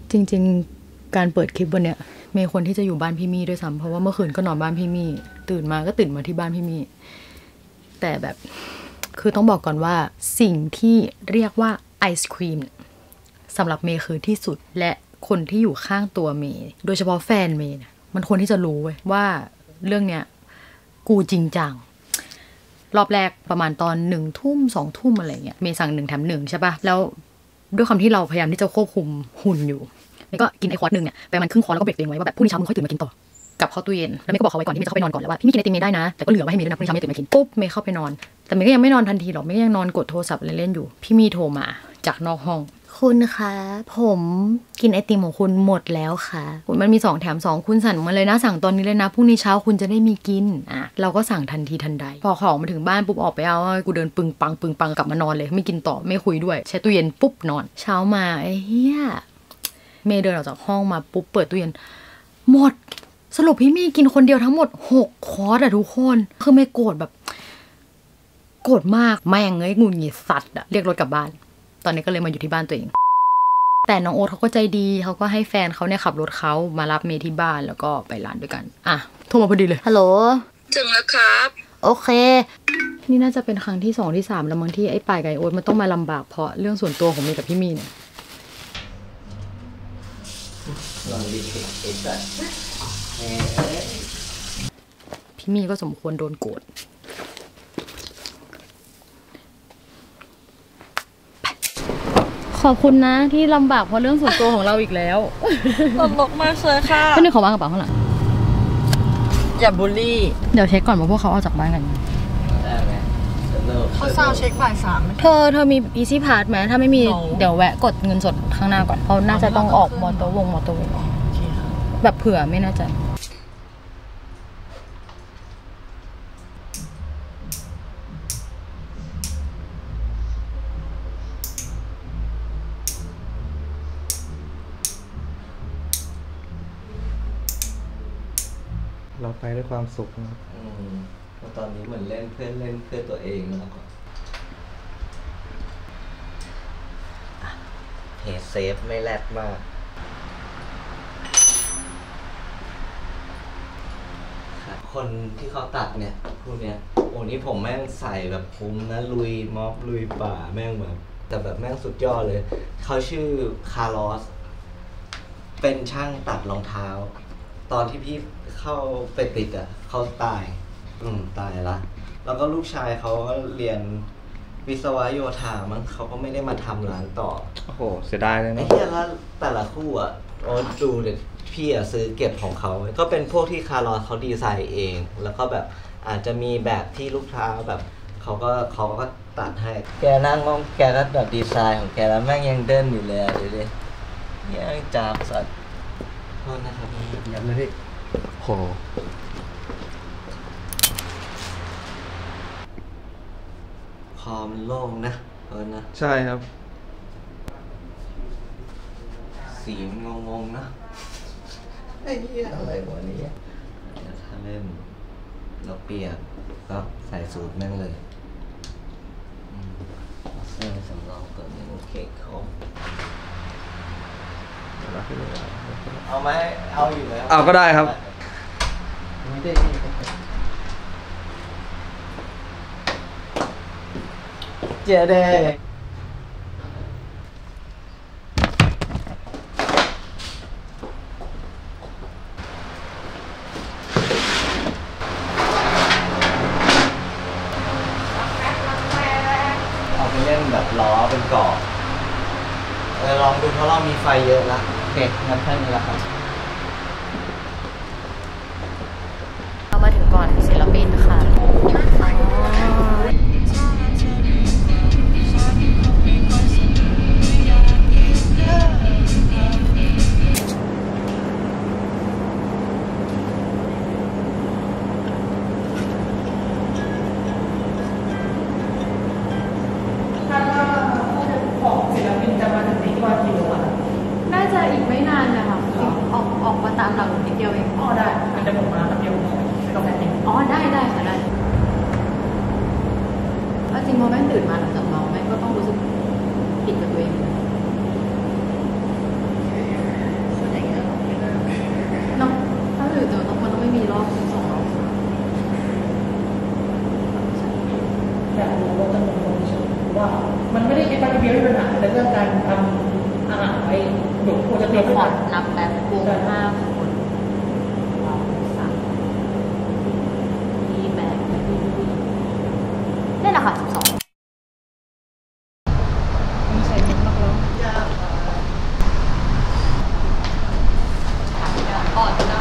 จริงๆการเปิดคลิปวันเนี้ยมีคนที่จะอยู่บ้านพี่มี่ด้วยซ้ำเพราะว่าเมื่อคืนก็นอนบ้านพี่มี่ตื่นมาที่บ้านพี่มี่แต่แบบคือต้องบอกก่อนว่าสิ่งที่เรียกว่าไอศครีมสำหรับเมย์คือที่สุดและคนที่อยู่ข้างตัวเมย์โดยเฉพาะแฟนเมย์มันควรที่จะรู้เว้ยว่าเรื่องเนี้ยกูจริงจังรอบแรกประมาณตอน1 ทุ่ม2 ทุ่มอะไรเงี้ยเมย์สั่ง1 แถม 1ใช่ปะแล้วด้วยความที่เราพยายามที่จะควบคุมหุ่นอยู่แล้วก็กินไอ้ควอตนึงเนี่ยไปมันครึ่งคอแล้วก็เบรกตัวเองไว้ว่าแบบพรุ่งนี้เช้ามึงค่อยตื่นมากินต่อกลับเข้าตู้เย็นแล้วเมย์ก็บอกเขาไว้ก่อนที่เมย์จะเข้าไปนอนก่อนแล้วว่าพี่มีกินไอติมเมย์ได้นะแต่ก็เหลือไว้ให้เมย์ด้วยนะพรุ่งนี้เช้าเมย์ตื่นมากินปุ๊บเมย์เข้าไปนอนแต่เมย์ก็ยังไม่นอนทันทีหรอกเมย์ยังนอนกดโทรศัพท์เล่นๆอยู่พี่มีโทรมาจากนอกห้องคุณคะผมกินไอติมของคุณหมดแล้วค่ะมันมี2 แถม 2คุณสั่งมาเลยนะสั่งตอนนี้เลยนะพรุ่งนี้เช้าคุณจะได้มีกินเราก็สั่งทันทีทันใดพอของมาถึงบ้านปุ๊บออกไปเอากูเดินปึงปังกลับมานอนเลยไม่กินต่อไม่คุยด้วยใช้ตู้เย็นปุ๊บนอนเช้ามาไอ้เหี้ยเมย์เดินออกจากห้องมาปุ๊บเปิดตู้เย็นหมดสรุปพี่เมย์กินคนเดียวทั้งหมด6 คอร์สทุกคนคือเมย์โกรธแบบโกรธมากแม่งเอ้ยงุนหงิดสัตว์เรียกรถกลับบ้านตอนนี้ก็เลยมาอยู่ที่บ้านตัวเองแต่น้องโอ๊ตเขาก็ใจดีเขาก็ให้แฟนเขาเนี่ยขับรถเขามารับเมย์ที่บ้านแล้วก็ไปร้านด้วยกันโทรมาพอดีเลยฮัลโหลถึงแล้วครับโอเคนี่น่าจะเป็นครั้งที่2 ที่ 3แล้วมั้งที่ไอ้ป่ายกับไอ้โอ๊ตมันต้องมาลำบากเพราะเรื่องส่วนตัวของเมย์กับพี่มีเนี่ยพี่มีก็สมควรโดนโกรธขอบคุณนะที่ลำบากเพราะเรื่องส่วนตัวของเราอีกแล้วตลกมากเลยค่ะพี่นึกเขาวางกระเป๋าข้างหลังอย่าบูลลี่เดี๋ยวเช็คก่อนว่าพวกเขาออกจากบ้านกันเขาเศร้าเช็คบ่าย 3 เธอมี Easy Pass ไหมถ้าไม่มีเดี๋ยวแวะกดเงินสดข้างหน้าก่อนเพราะน่าจะต้องออกมอเตอร์เวย์แบบเผื่อไม่แน่ใจเราไปด้วยความสุขนะตอนนี้เหมือนเล่นเพื่อตัวเองแล้วก็เพจเซฟไม่แรดมากคนที่เขาตัดเนี่ยพวกเนี้ยโอ้นี่ผมแม่งใส่แบบคุ้มนะลุยม็อบลุยป่าแม่งแบบแต่แบบแม่งสุดยอดเลยเขาชื่อคาร์ลอสเป็นช่างตัดรองเท้าตอนที่พี่เข้าไปติดเขาตายละแล้วก็ลูกชายเขาก็เรียนวิศวะโยธามั้งเขาก็ไม่ได้มาทำร้านต่อโอ้โหเสียดายเลยนะไอ้เหี้ยแล้วแต่ละคู่โอ้ดูเด็กพี่ซื้อเก็บของเขาก็เป็นพวกที่คาร์ลอสเขาดีไซน์เองแล้วก็แบบอาจจะมีแบบที่ลูกค้าแบบเขาก็ตัดให้แกนั่งมองแกก็แบบดีไซน์ของแกแล้วแม่งยังเดินอยู่เลยดูดิยังจับสัตว์โทษนะครับยันเลยพี่โหคอมันโล่งนะนะใช่ครับสีมันงงๆนะไอ้เหี้ยอะไรวะนี้ถ้าเล่นเราเปียกก็ใส่สูตรแม่งเลยเสื้อสำรองตัวนี้โอเคเขาเอาไหมเอาอยู่แล้วเอาก็ได้ครับไม่ได้เจเด้เอาไปเล่นแบบล้อเป็นเกาะลองดูเพราะเรามีไฟเยอะละโอเคงั้นแค่นี้ละครับเรามาถึงก่อนศิลปินค่ะน่าจะอีกไม่นานนะคะอยากรู้ว่าจำนวนคนที่ว่ามันไม่ได้เป็นปัญหามีปัญหาแต่เรื่องการทำอาหารไว้เดี๋ยวควรจะเตรียมขอนับแบบกลุ่ม5 คนเราสั่งมีแบบนี่แหละค่ะ12มีใส่เม็ดมากแล้วอ่อนได้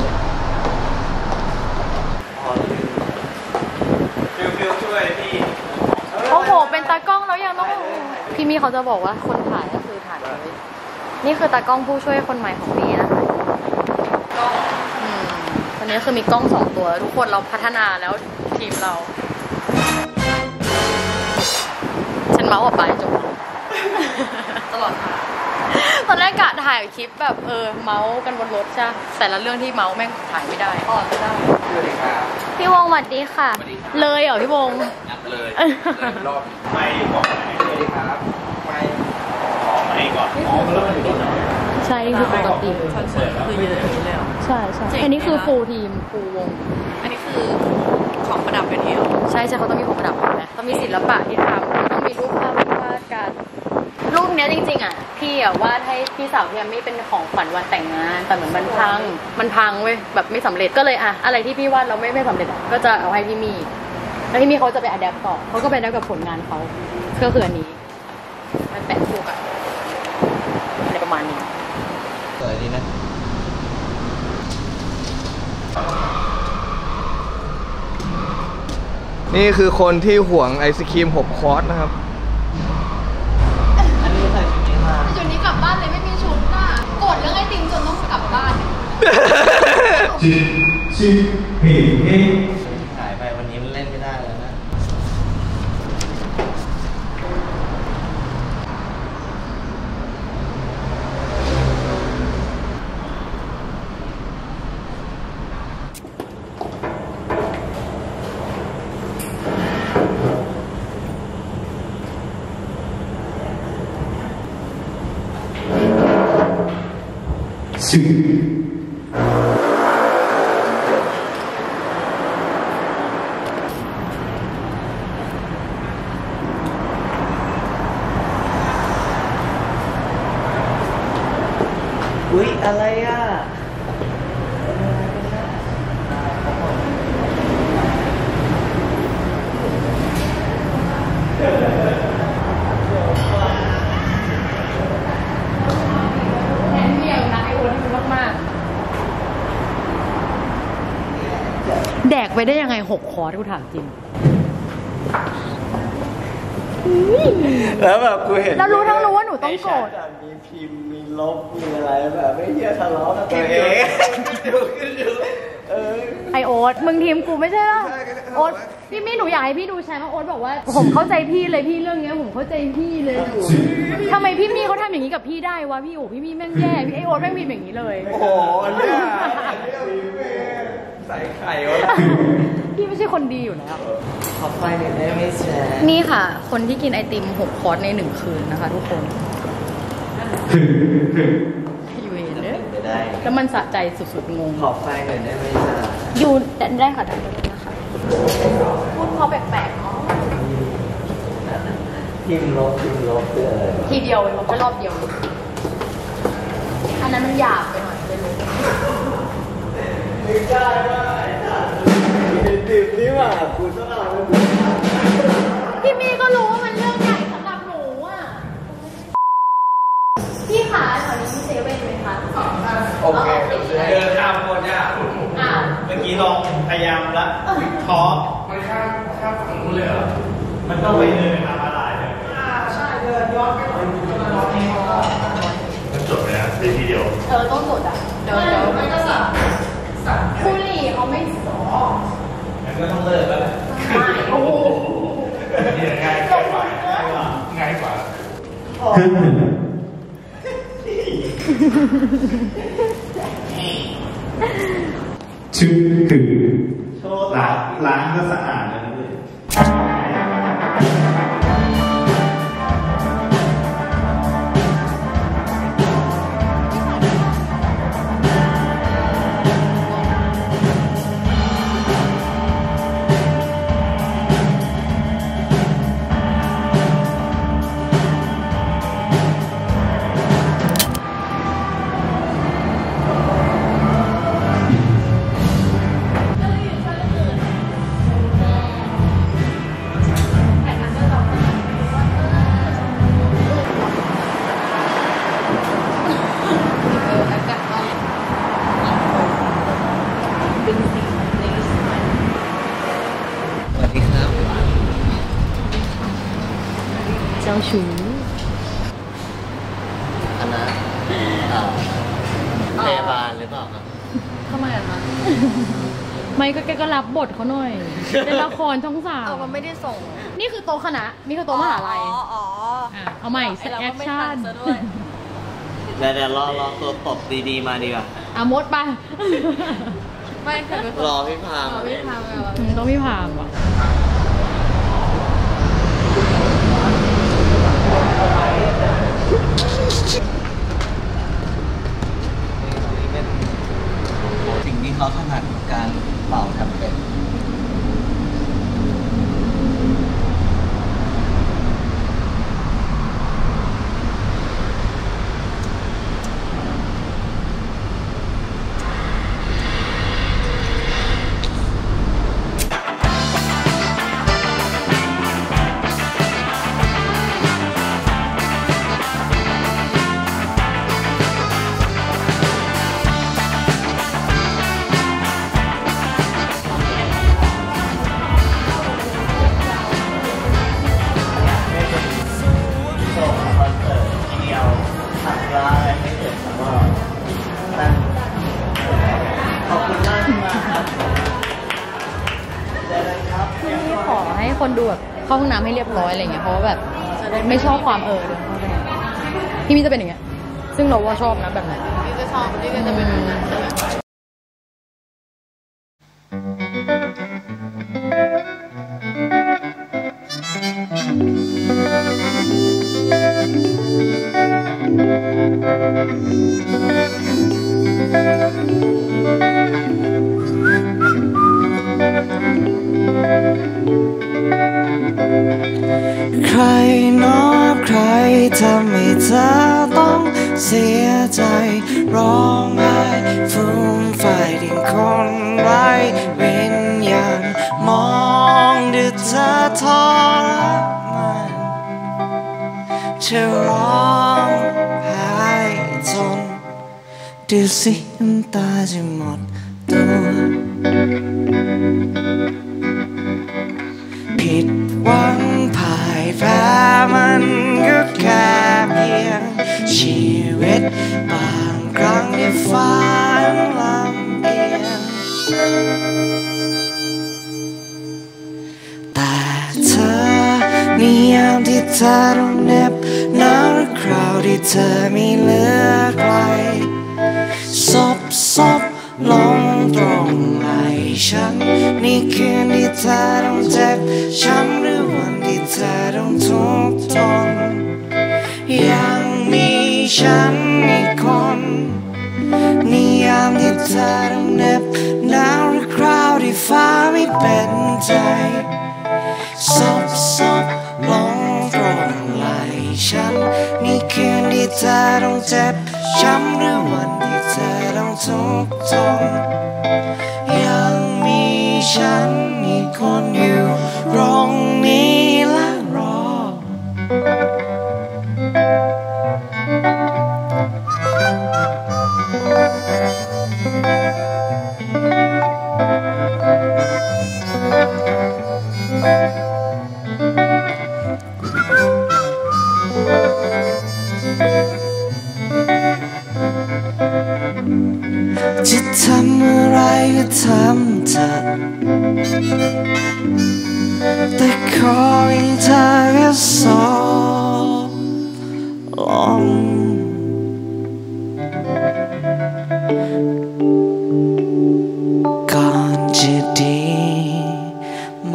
ฟิวช่วยพี่โอ้โหเป็นตากล้องแล้วยังต้องพี่มีเขาจะบอกว่าคนถ่ายก็คือถ่ายเลยนี่คือตากล้องผู้ช่วยคนใหม่ของพี่นะคะกล้องตอนนี้คือมีกล้อง2 ตัวทุกคนเราพัฒนาแล้วทีมเราฉันเมาส์กับปลายจบตลอดค่ะตอนแรกกะถ่ายคลิปแบบเมาส์กันบนรถใช่แต่ละเรื่องที่เมาส์แม่งถ่ายไม่ได้อ่อนไม่ได้พี่วงสวัสดีค่ะเลยเหรอพี่วงเลยรอบไม่บอกสวัสดีครับไม่ก่อนแล้วมันอยู่ตรงไหนใช่คือปกติคอนเสิร์ตคือยืนอย่างนี้เลยใช่อันนี้คือฟูลทีมฟูลวงอันนี้คือของประดับเป็นเอวใช่เขาต้องมีของประดับนะต้องมีศิลปะที่ทำต้องมีรูปภาพวาดการรูปเนี้ยจริงๆอ่ะพี่อ่ะวาดให้พี่สาวพี่ไม่เป็นของขวัญวันแต่งงานแต่เหมือนมันพังเว้ยแบบไม่สำเร็จก็เลยอะไรที่พี่วาดเราไม่สำเร็จก็จะเอาให้พี่มีแล้วพี่มีเขาจะไปอะแดปต่อเขาก็ไปอะแดปกับผลงานเขาก็คืออันนี้มันแปะคู่กันอะไรประมาณนี้สวยดีนะนี่คือคนที่ห่วงไอศครีม6 คอร์สนะครับอันนี้ใส่ชุดนี้มาชุดนี้กลับบ้านเลยไม่มีชุดน่ะโกรธเรื่องไอติมจนต้องกลับบ้านหายไปวันนี้มันเล่นไม่ได้แล้วนะอุ๊ยอะไรอ่ะแทนเดียวนะไอโอที่มันมากๆแดกไปได้ยังไง6 คอร์สกูถามจริงแล้วแบบกูเห็นเรารู้ทั้งรู้ว่าหนูต้องโกรธมีพิมพ์มีลบมีอะไรแบบไม่เที่ยทะเลาะกันตัวเองไอโอ๊ตมึงทีมกูไม่ใช่หรอโอ๊ตพี่หนูอยากให้พี่ดูแชร์ว่าโอ๊ตบอกว่าผมเข้าใจพี่เลยพี่เรื่องเนี้ยผมเข้าใจพี่เลยทำไมพี่มี่เขาทำอย่างนี้กับพี่ได้วะพี่โอ้พี่มี่แม่งแย่พี่ไอโอ๊ตแม่งมีอย่างนี้เลยโอ้โหเนี่ยใส่ไข่วะพี่ไม่ใช่คนดีอยู่แล้วขอไฟหน่อยได้ไหมแชร์นี่ค่ะคนที่กินไอติม6 คอร์สใน1 คืนนะคะทุกคนอยู่เห็นเลยแล้วมันสะใจสุดๆงงขอไฟหน่อยได้ไหมจ๊ะอยู่ได้ค่ะได้เลยนะคะพูดเขาแปลกๆเนาะพิมพ์ลบคืออะไรทีเดียวลบแค่รอบเดียวอันนั้นมันหยาบไปหน่อยเลยลบไม่ได้ว่าไอ้สัตว์ดิบนี่หว่าคุณต้องเอาพี่มีก็รู้ว่ามันเรื่องใหญ่สำหรับหนูอ่ะพี่ขาแถวนี้มีเซเว่นไหมคะโอเคเดินข้ามโคตรยากเมื่อกี้ลองพยายามแล้วท้อมันข้ามฝั่งนู้นเลยเหรอมันต้องไปเดินทางอะไรเลยใช่เดินย้อนไปหน่อยมันจบเลยนะในทีเดียวต้องจดอ่ะเดี๋ยวไม่ก็สั่งผู้หลีเขาไม่สอนงั้นก็ต้องเลิกแล้วแหละโอ้โหง่ายกว่าชื่อคือร้านก็สะอาดนะพี่ดีครับเจ้าชู้คณะพยาบาลหรือเปล่าครับทำไมอะคะไม่ก็แกก็รับบทเขาหน่อยเป็นละครช่องสามมันไม่ได้ส่งนี่คือโต๊ะคณะนี่คือโต๊ะมหาลัยเอาใหม่แอคชั่นเดี๋ยวรอตัวตบดีๆมาดีกว่ามดไปไม่เคยรอพี่พามต้องพี่พามว่ะสิ่งที่เขาถนัดการเป่าทำเป็นขอให้คนดูแบบเข้าห้องน้ำให้เรียบร้อยอะไรเงี้ยเพราะว่าแบบไม่ชอบความพี่มี่จะเป็นอย่างเงี้ยซึ่งเราว่าชอบนะแบบนั้นนี่จะชอบนี่ก็จะเป็นใครน้อใครทำให้เธอต้องเสียใจร้องไห้ฟูมไฟดิ่งคนไร้วิญญาณมองดูเธอทรมานเธอร้องไห้จนดูสิน้ำตาจะหมดตัวผิดหวังพ่ายแพ้มันก็แค่เพียงชีวิตบางครั้งที่ฝันลำเอียงแต่เธอนิยามที่เธอต้องเหน็บหนาวหรือคราวที่เธอไม่เหลือใครซบลงตรงไหล่ฉันนี่คืนที่เธอต้องเจ็บช้ำหรือวันที่เธอต้องทุกข์ทนยังมีฉันอีกคนนิยามที่เธอต้องเหน็บหนาวหรือคราวที่ฟ้าไม่เป็นใจซบลงตรงไหล่ฉันนี่คืนที่เธอต้องเจ็บช้ำหรือวันที่เธอต้องทุกข์ทนยังมีฉันอีกคนอยู่ตรงนี้และรอจะทำอะไรก็ทำเถอะแต่ขอให้เธอแค่สบลงก่อนจะดีไหม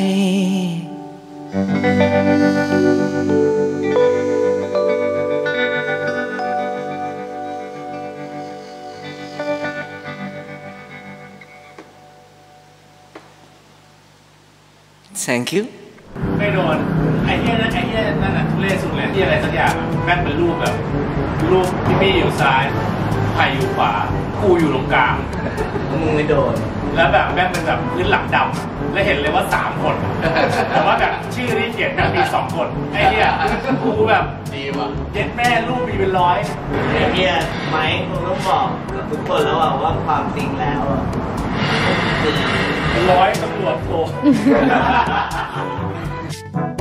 Thank you ไม่โดนไอ้เหี้ยนั่นน่ะทุเรศสุดเลยที่อะไรสักอย่างแม่งเป็นรูปแบบรูปพี่อยู่ซ้ายไผ่อยู่ขวากูอยู่ตรงกลางมึงไม่โดนแล้วแบบแม่งเป็นแบบพื้นหลังดำแล้วเห็นเลยว่า3 คนแต่ว่าแบบชื่อที่เขียนแบบมี2 คนไอ้เหี้ยกูแบบดีว่ะเย็ดแม่รูปมีเป็น100 ไอ้เหี้ยไม้มึงต้องบอกกับทุกคนแล้วว่าความจริงแล้วคือร้อยตำรวจโทร